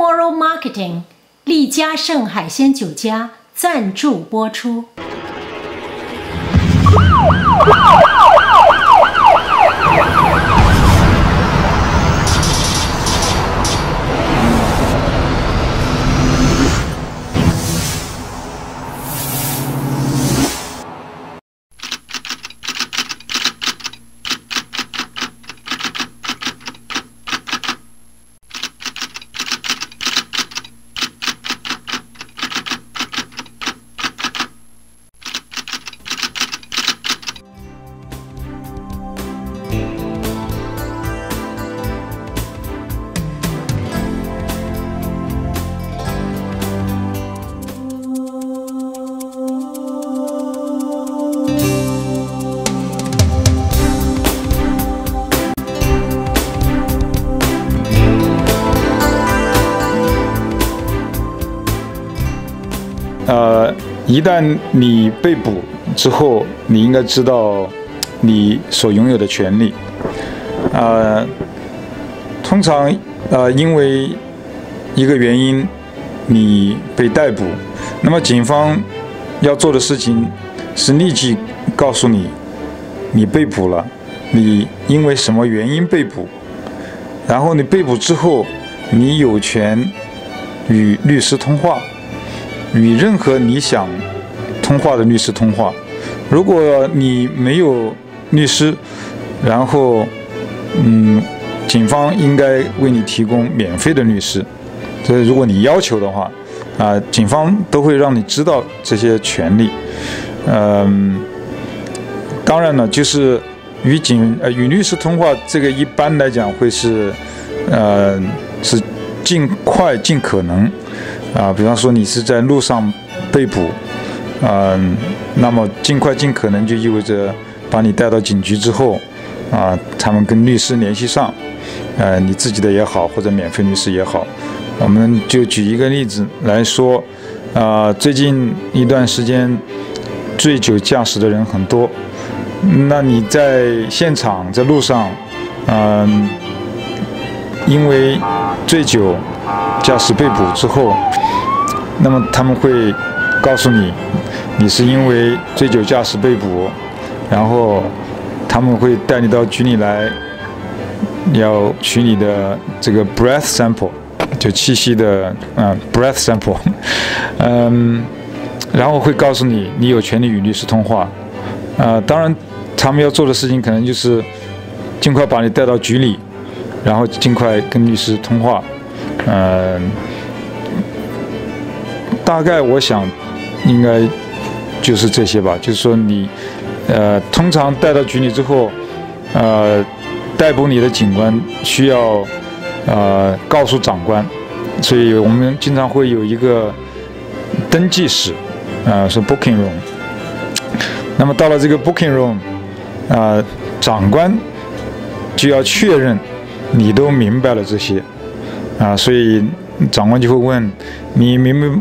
Tomorrow Marketing 利嘉盛海鲜酒家赞助播出。 一旦你被捕之后，你应该知道你所拥有的权利。通常因为一个原因你被逮捕，那么警方要做的事情是立即告诉你，你被捕了，你因为什么原因被捕，然后你被捕之后，你有权与律师通话。与任何你想通话的律师通话。如果你没有律师，然后警方应该为你提供免费的律师。所以如果你要求的话，警方都会让你知道这些权利。当然了，就是与律师通话，这个一般来讲会是尽快尽可能。比方说你是在路上被捕，那么尽快尽可能就意味着把你带到警局之后，他们跟律师联系上，你自己的也好，或者免费律师也好。我们就举一个例子来说，最近一段时间醉酒驾驶的人很多，那你在现场在路上，因为醉酒驾驶被捕之后，那么他们会告诉你，你是因为醉酒驾驶被捕，然后他们会带你到局里来，要取你的这个 breath sample， 就气息的breath sample， 然后会告诉你，你有权利与律师通话。当然，他们要做的事情可能就是尽快把你带到局里，然后尽快跟律师通话。大概我想应该就是这些吧，就是说你通常带到局里之后，逮捕你的警官需要告诉长官，所以我们经常会有一个登记室，是 booking room。那么到了这个 booking room，长官就要确认你都明白了这些，所以长官就会问你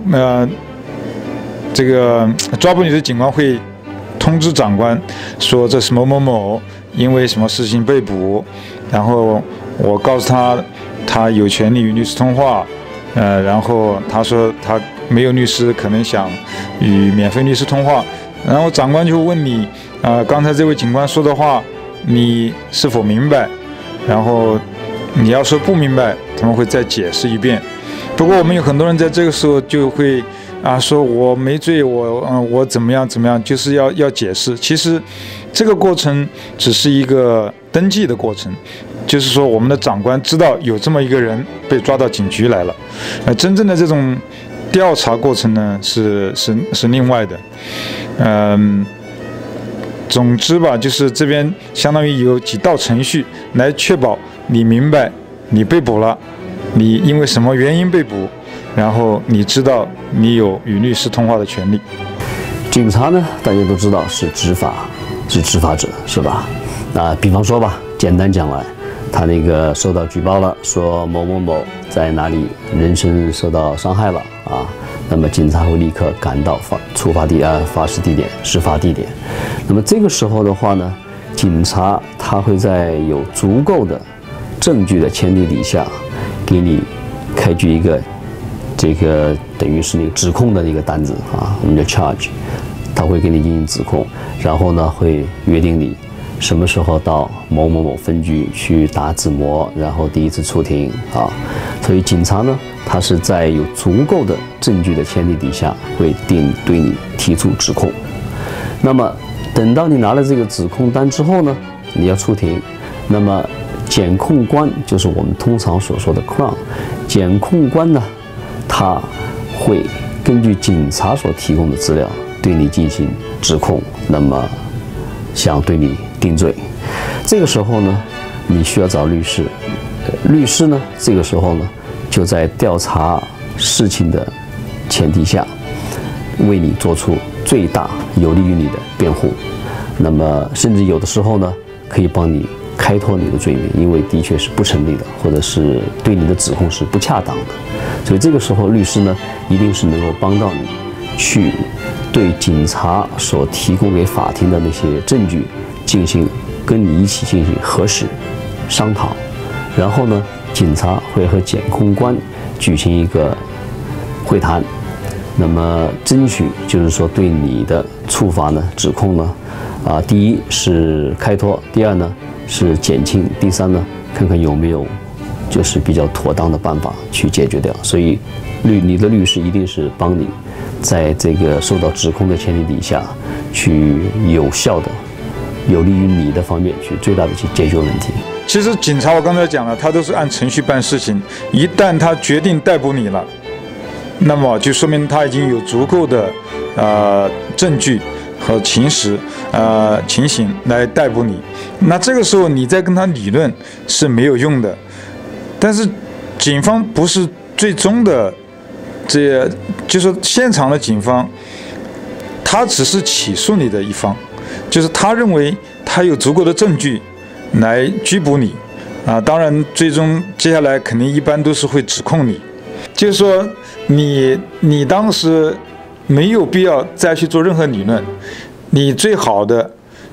这个抓捕你的警官会通知长官说这是某某某因为什么事情被捕，然后我告诉他有权利与律师通话，然后他说他没有律师，可能想与免费律师通话，然后长官就会问你，刚才这位警官说的话你是否明白，然后你要说不明白，他们会再解释一遍。不过我们有很多人在这个时候就会说我没罪，我怎么样，就是要解释。其实这个过程只是一个登记的过程，就是说我们的长官知道有这么一个人被抓到警局来了，真正的这种调查过程呢是另外的。总之吧，就是这边相当于有几道程序来确保你明白你被捕了，你因为什么原因被捕，然后你知道你有与律师通话的权利。 警察呢，大家都知道是执法者，是吧？比方说吧，简单讲来，他那个收到举报了，说某某某在哪里人身受到伤害了那么警察会立刻赶到事发地点。那么这个时候的话呢，警察他会在有足够的证据的前提底下，给你开具一个这个等于是那个指控的一个单子啊，我们叫 charge， 他会给你进行指控，然后呢会约定你什么时候到某某某分局去打指模，然后第一次出庭啊。所以警察呢，他是在有足够的证据的前提底下，会对你提出指控。那么等到你拿了这个指控单之后呢，你要出庭，那么检控官就是我们通常所说的 Crown 检控官呢，他会根据警察所提供的资料对你进行指控，那么想对你定罪。这个时候呢，你需要找律师，律师呢，这个时候呢，就在调查事情的前提下，为你做出最大有利于你的辩护。那么甚至有的时候呢，可以帮你开脱你的罪名，因为的确是不成立的，或者是对你的指控是不恰当的。所以这个时候，律师呢，一定是能够帮到你去对警察所提供给法庭的那些证据进行跟你一起进行核实、商讨，然后呢，警察会和检控官举行一个会谈，那么争取就是说对你的处罚呢、指控呢，第一是开脱，第二呢是减轻，第三呢看看有没有就是比较妥当的办法去解决掉。所以你的律师一定是帮你在这个受到指控的前提底下，去有效的、有利于你的方面去最大的去解决问题。 其实警察我刚才讲了，他都是按程序办事情，一旦他决定逮捕你了，那么就说明他已经有足够的证据和情形来逮捕你。那这个时候你再跟他理论是没有用的。但是警方不是最终的，就是现场的警方，他只是起诉你的一方，就是他认为他有足够的证据来拘捕你当然最终接下来肯定一般都是会指控你，就是说你当时没有必要再去做任何理论，你最好的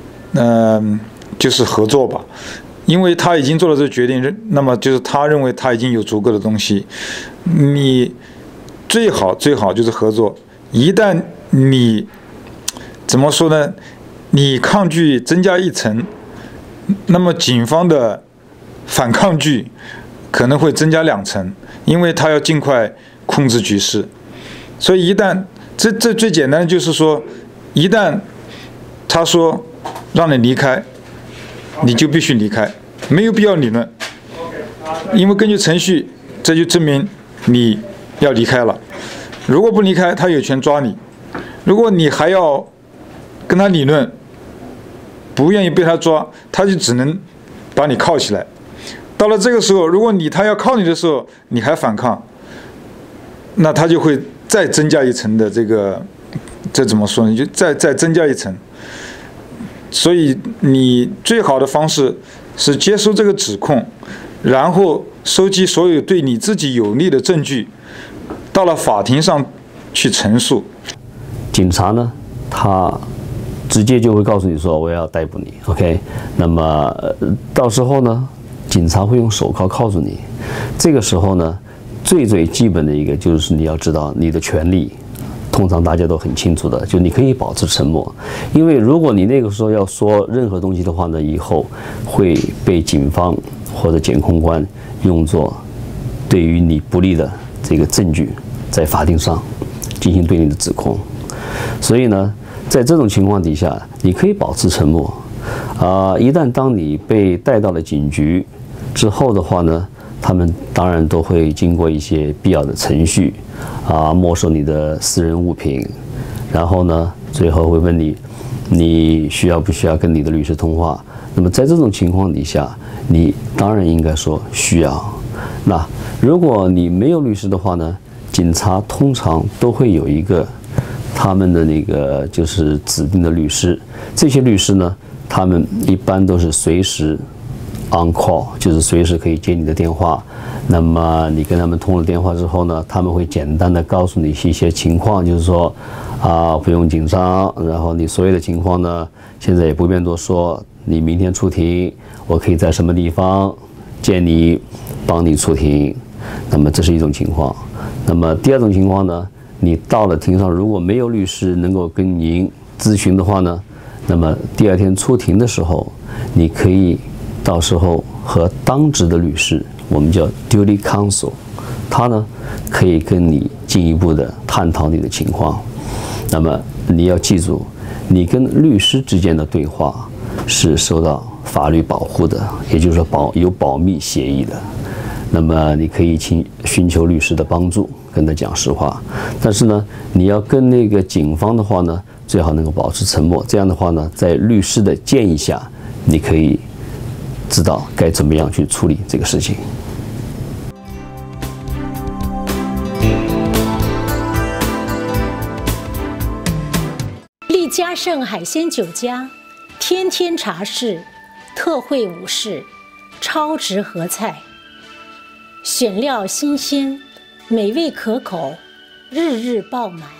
就是合作吧，因为他已经做了这个决定，那么就是他认为他已经有足够的东西，你最好就是合作。一旦你怎么说呢，你抗拒增加一层，那么警方的反抗拒可能会增加2层，因为他要尽快控制局势。所以一旦这最简单的就是说，一旦他说让你离开，你就必须离开，没有必要理论，因为根据程序，这就证明你要离开了。如果不离开，他有权抓你；如果你还要跟他理论，不愿意被他抓，他就只能把你铐起来。到了这个时候，如果他要铐你的时候，你还反抗，那他就会再增加一层的这怎么说呢？就再增加一层。所以你最好的方式是接收这个指控，然后收集所有对你自己有利的证据，到了法庭上去陈述。 警察呢，他直接就会告诉你说我要逮捕你 ，OK？ 那么到时候呢，警察会用手铐铐住你。这个时候呢，最基本的一个就是你要知道你的权利。通常大家都很清楚的，就你可以保持沉默，因为如果你那个时候要说任何东西的话呢，以后会被警方或者检控官用作对于你不利的这个证据，在法庭上进行对你的指控。所以呢，在这种情况底下，你可以保持沉默。一旦当你被带到了警局之后的话呢，他们当然都会经过一些必要的程序。没收你的私人物品，然后呢，最后会问你需要不需要跟你的律师通话？那么在这种情况底下，你当然应该说需要。那如果你没有律师的话呢，警察通常都会有一个他们的那个就是指定的律师，这些律师呢，他们一般都是随时 on call， 就是随时可以接你的电话。那么你跟他们通了电话之后呢，他们会简单的告诉你一些情况，就是说不用紧张，然后你所有的情况呢，现在也不便多说，你明天出庭，我可以在什么地方见你，帮你出庭。 那么这是一种情况。那么第二种情况呢，你到了庭上如果没有律师能够跟您咨询的话呢，那么第二天出庭的时候，你可以到时候和当值的律师，我们叫 duty counsel， 他呢可以跟你进一步的探讨你的情况。那么你要记住，你跟律师之间的对话是受到法律保护的，也就是说有保密协议的。那么你可以寻求律师的帮助，跟他讲实话。但是呢，你要跟那个警方的话呢，最好能够保持沉默。这样的话呢，在律师的建议下，你可以知道该怎么样去处理这个事情。 利嘉盛海鲜酒家，天天茶事，特惠午市，超值合菜，选料新鲜，美味可口，日日爆满。